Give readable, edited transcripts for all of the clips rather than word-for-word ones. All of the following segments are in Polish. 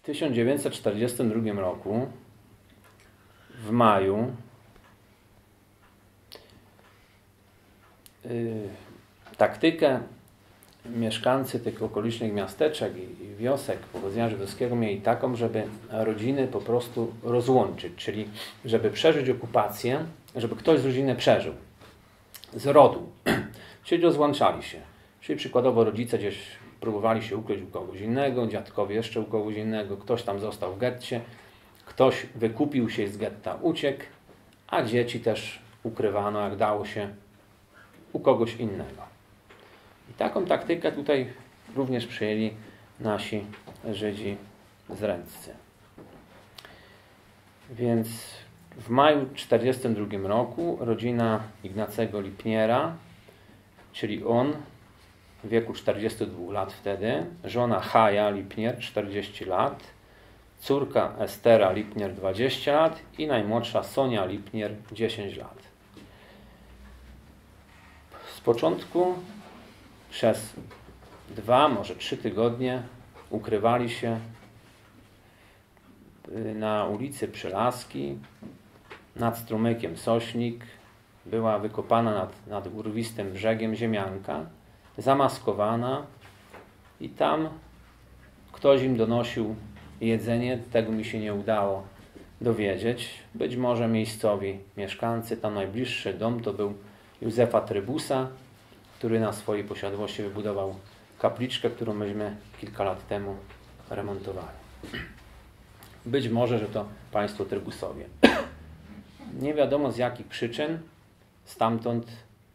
1942 roku w maju taktykę mieszkańcy tych okolicznych miasteczek i wiosek pochodzenia żydowskiego mieli taką, żeby rodziny po prostu rozłączyć, czyli żeby przeżyć okupację, żeby ktoś z rodziny przeżył, z rodu, czyli rozłączali się. Czyli przykładowo rodzice gdzieś próbowali się ukryć u kogoś innego, dziadkowie jeszcze u kogoś innego, ktoś tam został w getcie, ktoś wykupił się z getta, uciekł, a dzieci też ukrywano, jak dało się, u kogoś innego. I taką taktykę tutaj również przyjęli nasi Żydzi zręccy. Więc w maju 1942 roku rodzina Ignacego Lipniera, czyli on w wieku 42 lat wtedy, żona Chaja Lipnier 40 lat, córka Estera Lipnier 20 lat i najmłodsza Sonia Lipnier 10 lat. Z początku przez 2, może 3 tygodnie ukrywali się na ulicy Przylaski, nad strumykiem Sośnik. Była wykopana nad urwistym brzegiem ziemianka, zamaskowana i tam ktoś im donosił jedzenie. Tego mi się nie udało dowiedzieć. Być może miejscowi mieszkańcy. Tam najbliższy dom to był Józefa Trybusa, który na swojej posiadłości wybudował kapliczkę, którą myśmy kilka lat temu remontowali. Być może, że to państwo Trybusowie. Nie wiadomo z jakich przyczyn stamtąd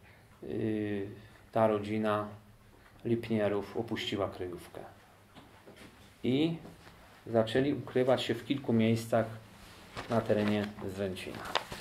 ta rodzina Lipnierów opuściła kryjówkę. I zaczęli ukrywać się w kilku miejscach na terenie Zręcina.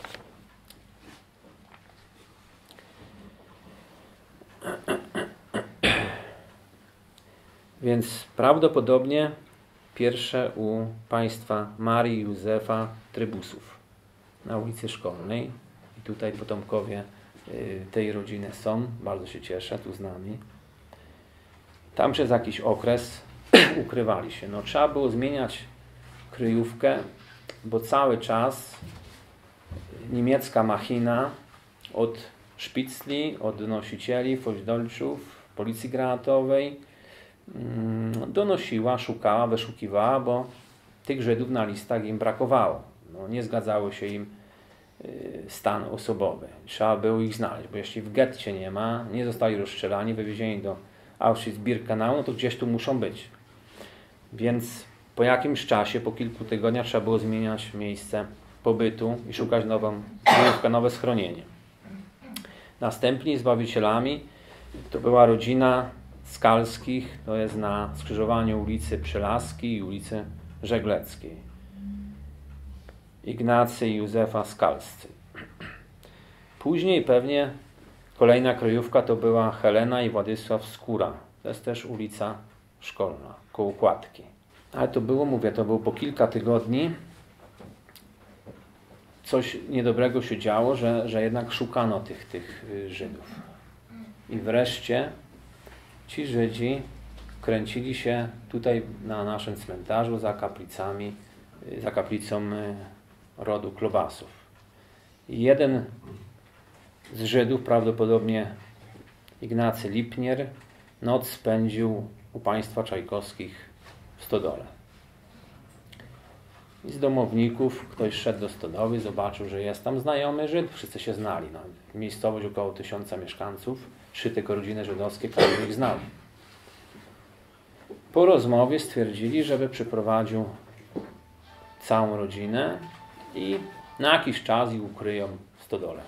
Więc prawdopodobnie pierwsze u państwa Marii i Józefa Trybusów na ulicy Szkolnej. I tutaj potomkowie tej rodziny są. Bardzo się cieszę, tu z nami. Tam przez jakiś okres ukrywali się. No, trzeba było zmieniać kryjówkę, bo cały czas niemiecka machina od szpicli, od nosicieli, Feuchtdolczów, policji granatowej donosiła, szukała, wyszukiwała, bo tych Żydów na listach im brakowało. No, nie zgadzały się im stan osobowy. Trzeba było ich znaleźć, bo jeśli w getcie nie ma, nie zostali rozstrzelani, wywiezieni do Auschwitz-Birkenau, no to gdzieś tu muszą być. Więc po jakimś czasie, po kilku tygodniach trzeba było zmieniać miejsce pobytu i szukać nowe schronienie. Następni zbawicielami to była rodzina Skalskich, to jest na skrzyżowaniu ulicy Przylaskiej i ulicy Żegleckiej. Ignacy i Józefa Skalscy. Później pewnie kolejna kryjówka to była Helena i Władysław Skóra. To jest też ulica Szkolna, koło Kładki. Ale to było, mówię, to było po kilka tygodni. Coś niedobrego się działo, że jednak szukano tych Żydów. I wreszcie ci Żydzi kręcili się tutaj na naszym cmentarzu za kaplicami, za kaplicą rodu Klobasów. I jeden z Żydów, prawdopodobnie Ignacy Lipnier, noc spędził u państwa Czajkowskich w stodole. I z domowników ktoś szedł do stodoły, zobaczył, że jest tam znajomy Żyd. Wszyscy się znali. No, miejscowość około 1000 mieszkańców, 3 tylko rodziny żydowskie, każdy ich znał. Po rozmowie stwierdzili, żeby przyprowadził całą rodzinę i na jakiś czas ich ukryją w stodole.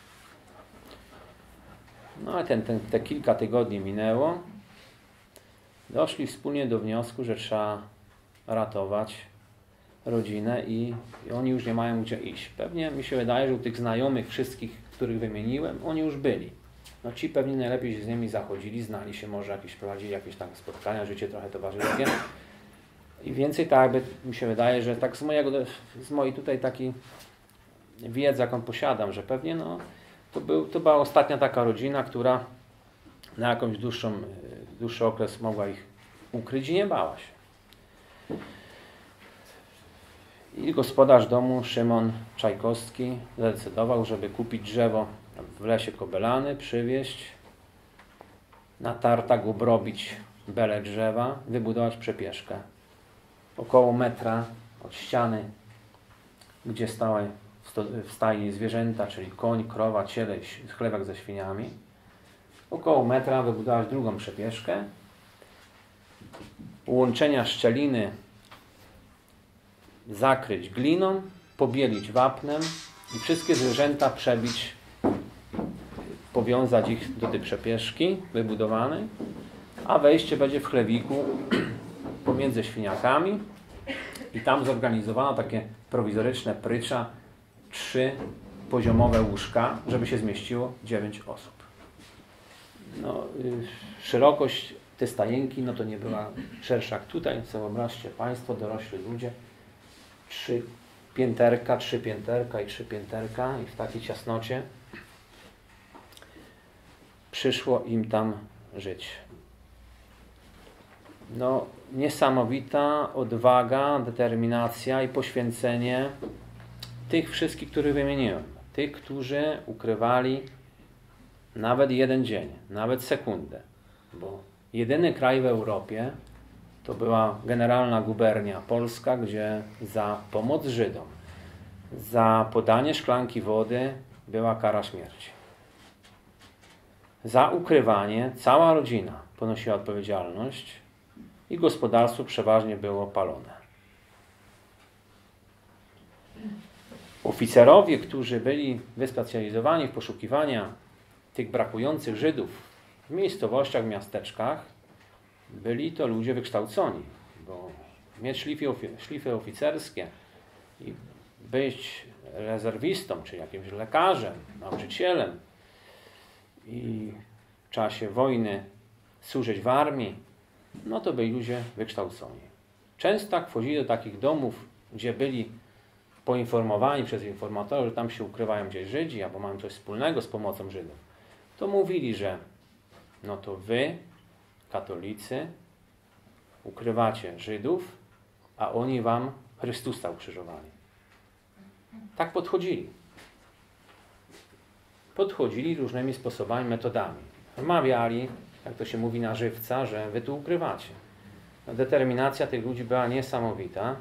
No ale te kilka tygodni minęło. Doszli wspólnie do wniosku, że trzeba ratować rodzinę i oni już nie mają gdzie iść. Pewnie mi się wydaje, że u tych znajomych wszystkich, których wymieniłem, oni już byli. No ci pewnie najlepiej się z nimi zachodzili, znali się, może prowadzili jakieś tam spotkania, życie trochę towarzyskie. I więcej tak jakby mi się wydaje, że tak z mojej tutaj takiej wiedzy, jaką posiadam, że pewnie no, to była ostatnia taka rodzina, która na jakąś dłuższy okres mogła ich ukryć i nie bała się. I gospodarz domu, Szymon Czajkowski, zdecydował, żeby kupić drzewo w lesie Kobylany, przywieźć, na tartak obrobić belę drzewa, wybudować przepieszkę. Około metra od ściany, gdzie stały w stajni zwierzęta, czyli koń, krowa, ciele, chlebek ze świniami. Około metra wybudować drugą przepieszkę. Łączenia szczeliny zakryć gliną, pobielić wapnem i wszystkie zwierzęta przebić, powiązać ich do tej przepieszki wybudowanej, a wejście będzie w chlewiku pomiędzy świniakami i tam zorganizowano takie prowizoryczne prycza, 3 poziomowe łóżka, żeby się zmieściło 9 osób. No, szerokość tej stajenki no to nie była szersza jak tutaj, co wyobraźcie Państwo, dorośli ludzie, 3 pięterka i 3 pięterka i w takiej ciasnocie przyszło im tam żyć. No, niesamowita odwaga, determinacja i poświęcenie tych wszystkich, których wymieniłem. Tych, którzy ukrywali nawet jeden dzień, nawet sekundę. Bo jedyny kraj w Europie to była generalna gubernia polska, gdzie za pomoc Żydom, za podanie szklanki wody była kara śmierci. Za ukrywanie cała rodzina ponosiła odpowiedzialność i gospodarstwo przeważnie było palone. Oficerowie, którzy byli wyspecjalizowani w poszukiwaniu tych brakujących Żydów w miejscowościach, w miasteczkach, byli to ludzie wykształconi, bo mieć szlify oficerskie i być rezerwistą, czy jakimś lekarzem, nauczycielem i w czasie wojny służyć w armii, no to byli ludzie wykształconi. Często jak wchodzili do takich domów, gdzie byli poinformowani przez informatorów, że tam się ukrywają gdzieś Żydzi, albo mają coś wspólnego z pomocą Żydów, to mówili, że no to wy, katolicy, ukrywacie Żydów, a oni wam Chrystusa ukrzyżowali. Tak podchodzili. Podchodzili różnymi sposobami, metodami. Wmawiali, jak to się mówi na żywca, że wy tu ukrywacie. No, determinacja tych ludzi była niesamowita,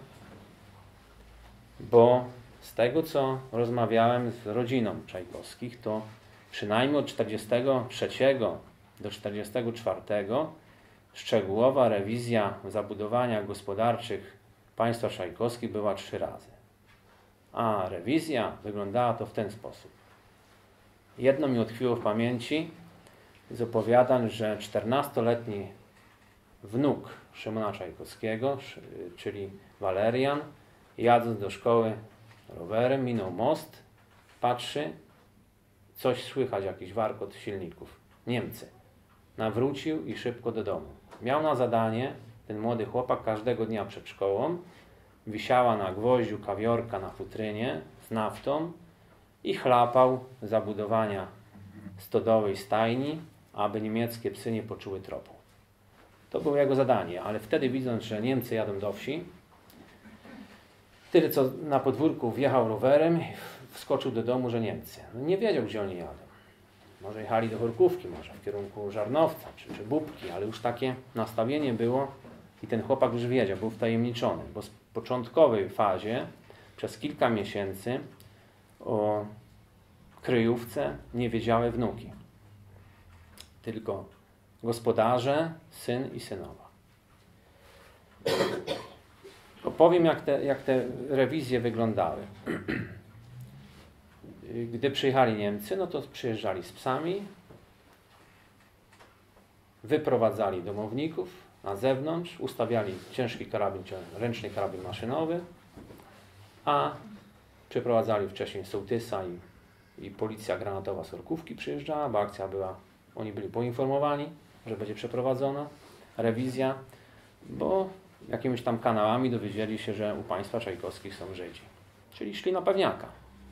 bo z tego, co rozmawiałem z rodziną Czajkowskich, to przynajmniej od 1943 do 1944 szczegółowa rewizja w zabudowaniach gospodarczych państwa Czajkowskich była 3 razy. A rewizja wyglądała to w ten sposób. Jedno mi utkwiło w pamięci z opowiadań, że 14-letni wnuk Szymona Czajkowskiego, czyli Walerian, jadąc do szkoły rowerem, minął most, patrzy, coś słychać, jakiś warkot silników. Niemcy. Nawrócił i szybko do domu. Miał na zadanie, ten młody chłopak, każdego dnia przed szkołą, wisiała na gwoździu kawiorka na futrynie z naftą i chlapał zabudowania stodowej stajni, aby niemieckie psy nie poczuły tropu. To było jego zadanie, ale wtedy widząc, że Niemcy jadą do wsi, tyle co na podwórku wjechał rowerem i wskoczył do domu, że Niemcy. No nie wiedział, gdzie oni jadą. Może jechali do Chorkówki, może w kierunku Żarnowca czy Bubki, ale już takie nastawienie było i ten chłopak już wiedział, był wtajemniczony, bo w początkowej fazie przez kilka miesięcy o kryjówce nie wiedziały wnuki. Tylko gospodarze, syn i synowa. Opowiem, jak te rewizje wyglądały. Gdy przyjechali Niemcy, no to przyjeżdżali z psami, wyprowadzali domowników na zewnątrz, ustawiali ciężki karabin, ręczny karabin maszynowy, a przeprowadzali wcześniej sołtysa i policja granatowa z Chorkówki przyjeżdżała, bo akcja była, oni byli poinformowani, że będzie przeprowadzona rewizja, bo jakimiś tam kanałami dowiedzieli się, że u państwa Czajkowskich są Żydzi. Czyli szli na pewniaka.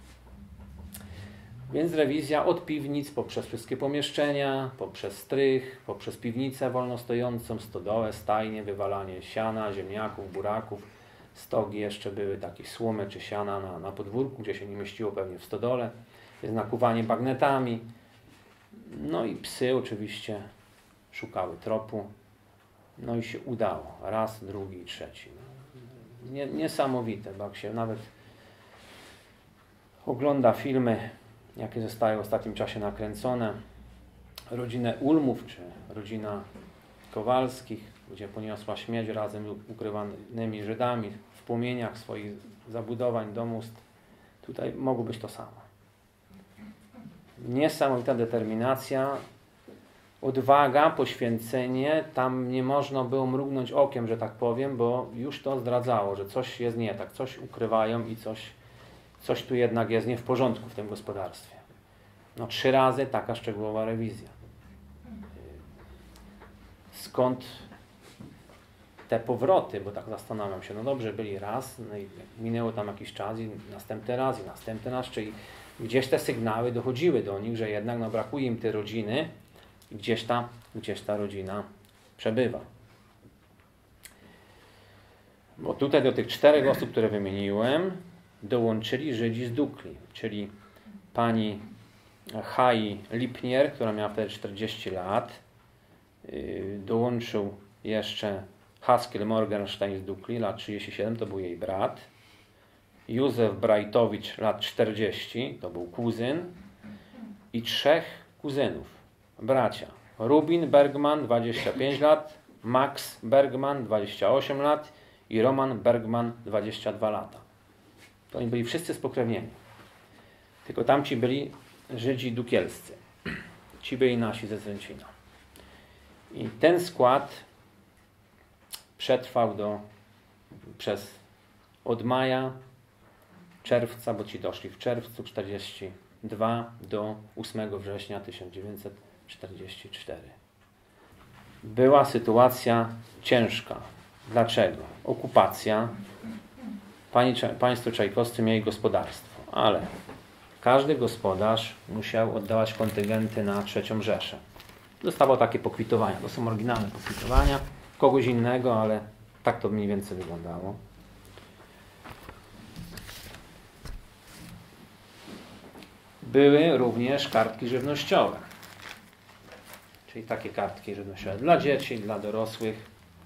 Więc rewizja od piwnic, poprzez wszystkie pomieszczenia, poprzez strych, poprzez piwnicę wolnostojącą, stodołę, stajnie, wywalanie siana, ziemniaków, buraków, stogi jeszcze były takie słomy czy siana na podwórku, gdzie się nie mieściło pewnie w stodole. Jest nakuwanie bagnetami. No i psy oczywiście szukały tropu. No i się udało. Raz, drugi, trzeci. Niesamowite, bo jak się nawet ogląda filmy, jakie zostały w ostatnim czasie nakręcone, rodzinę Ulmów, czy rodzina Kowalskich, gdzie poniosła śmierć razem z ukrywanymi Żydami w płomieniach swoich zabudowań, domostw. Tutaj mogło być to samo. Niesamowita determinacja, odwaga, poświęcenie. Tam nie można było mrugnąć okiem, że tak powiem, bo już to zdradzało, że coś jest nie tak, coś ukrywają i coś tu jednak jest nie w porządku w tym gospodarstwie. No 3 razy taka szczegółowa rewizja. Skąd te powroty, bo tak zastanawiam się, no dobrze, byli raz, no i minęło tam jakiś czas i następny raz, czyli gdzieś te sygnały dochodziły do nich, że jednak no, brakuje im tej rodziny i gdzieś ta rodzina przebywa. Bo tutaj do tych 4 osób, które wymieniłem, dołączyli Żydzi z Dukli, czyli pani Chai Lipnier, która miała wtedy 40 lat, dołączył jeszcze Haskiel Morgenstein z Dukli, lat 37, to był jej brat. Józef Brajtowicz, lat 40, to był kuzyn. I 3 kuzynów, bracia. Rubin Bergman, 25 lat, Max Bergman, 28 lat i Roman Bergman, 22 lata. To oni byli wszyscy spokrewnieni. Tylko tamci byli Żydzi dukielscy. Ci byli nasi ze Zręcina. I ten skład przetrwał od maja, czerwca, bo ci doszli w czerwcu 42 do 8 września 1944. Była sytuacja ciężka. Dlaczego? Okupacja. Państwo czajkowscy mieli gospodarstwo, ale każdy gospodarz musiał oddawać kontyngenty na III Rzeszę. Dostawał takie pokwitowania. To są oryginalne pokwitowania. Kogoś innego, ale tak to mniej więcej wyglądało. Były również kartki żywnościowe. Czyli takie kartki żywnościowe dla dzieci, dla dorosłych.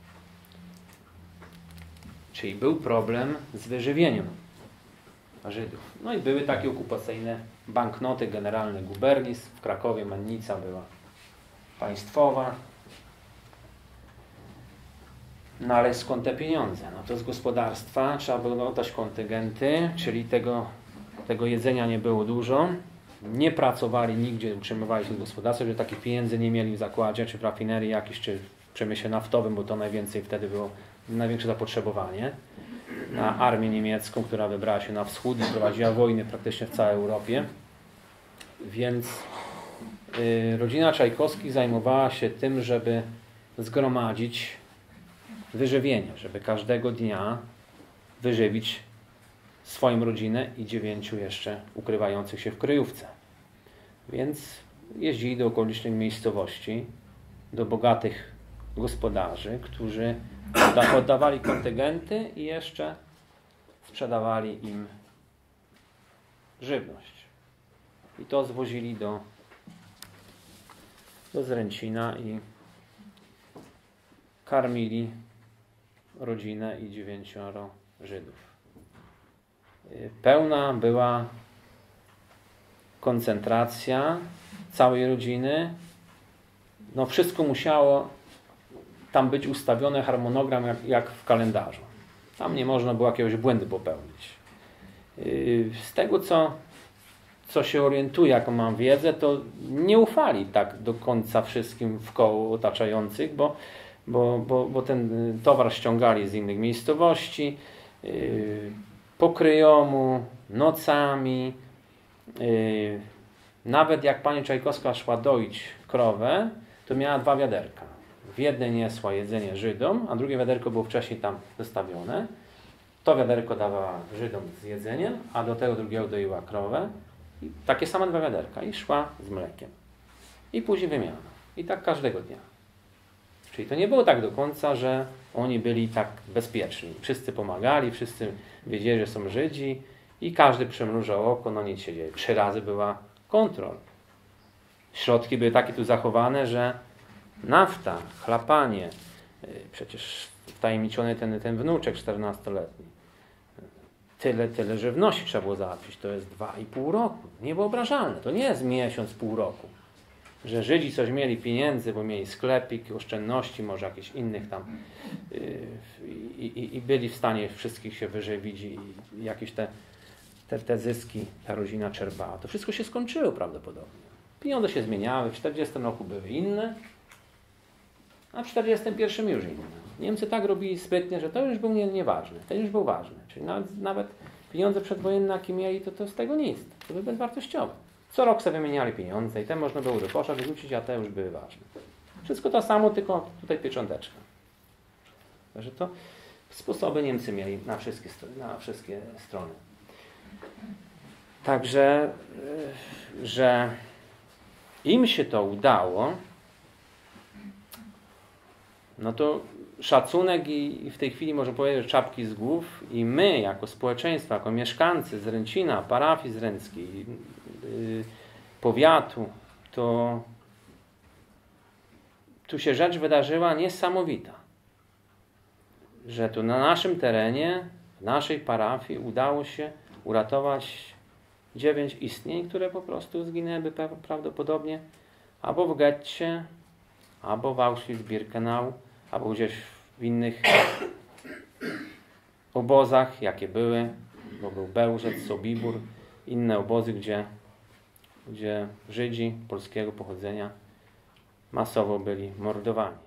Czyli był problem z wyżywieniem Żydów. No i były takie okupacyjne banknoty generalne gubernis. W Krakowie mennica była państwowa. No ale skąd te pieniądze? No to z gospodarstwa trzeba było oddać kontyngenty, czyli tego jedzenia nie było dużo. Nie pracowali nigdzie, utrzymywali się w gospodarstwie, że takich pieniędzy nie mieli w zakładzie, czy w rafinerii jakiejś, czy w przemyśle naftowym, bo to najwięcej wtedy było, największe zapotrzebowanie na armię niemiecką, która wybrała się na wschód i prowadziła wojny praktycznie w całej Europie. Więc rodzina Czajkowskich zajmowała się tym, żeby zgromadzić wyżywienie, żeby każdego dnia wyżywić swoją rodzinę i 9 jeszcze ukrywających się w kryjówce. Więc jeździli do okolicznych miejscowości, do bogatych gospodarzy, którzy oddawali kontyngenty i jeszcze sprzedawali im żywność. I to zwozili do Zręcina i karmili rodzinę i 9 Żydów. Pełna była koncentracja całej rodziny. No wszystko musiało tam być ustawione, harmonogram jak w kalendarzu. Tam nie można było jakiegoś błędu popełnić. Z tego, co się orientuję, jaką mam wiedzę, to nie ufali tak do końca wszystkim wkoło otaczających, bo ten towar ściągali z innych miejscowości, pokryjomu, nocami. Nawet jak pani Czajkowska szła doić krowę, to miała 2 wiaderka. W jednej niesła jedzenie Żydom, a drugie wiaderko było wcześniej tam zostawione. To wiaderko dawała Żydom z jedzeniem, a do tego drugiego doiła krowę. I takie same 2 wiaderka. I szła z mlekiem. I później wymiana. I tak każdego dnia. Czyli to nie było tak do końca, że oni byli tak bezpieczni. Wszyscy pomagali, wszyscy wiedzieli, że są Żydzi i każdy przymrużał oko, no nic się dzieje. 3 razy była kontrola. Środki były takie tu zachowane, że nafta, chlapanie, przecież wtajemniczony ten wnuczek 14-letni. Tyle żywności trzeba było załatwić. To jest 2,5 roku. Niewyobrażalne. To nie jest miesiąc, pół roku. Że Żydzi coś mieli pieniędzy, bo mieli sklepik, oszczędności, może jakichś innych tam i byli w stanie wszystkich się wyżywić i jakieś te zyski ta rodzina czerpała. To wszystko się skończyło prawdopodobnie. Pieniądze się zmieniały. W 40 roku były inne, a w 41 już inne. Niemcy tak robili sprytnie, że to już był nieważne. To już był ważny. Czyli nawet pieniądze przedwojenne, jakie mieli, to z tego nic. To były bezwartościowe. Co rok sobie wymieniali pieniądze i te można było do kosza wyrzucić, a te już były ważne. Wszystko to samo, tylko tutaj piecząteczka. Także to sposoby Niemcy mieli na wszystkie strony. Także, że im się to udało, no to szacunek i w tej chwili można powiedzieć, że czapki z głów i my jako społeczeństwo, jako mieszkańcy z Ręcina, parafii zręckiej, powiatu, to tu się rzecz wydarzyła niesamowita. Że tu na naszym terenie, w naszej parafii udało się uratować 9 istnień, które po prostu zginęły prawdopodobnie albo w getcie, albo w Auschwitz-Birkenau, albo gdzieś w innych obozach, jakie były, bo był Bełżec, Sobibór, inne obozy, gdzie Żydzi polskiego pochodzenia masowo byli mordowani.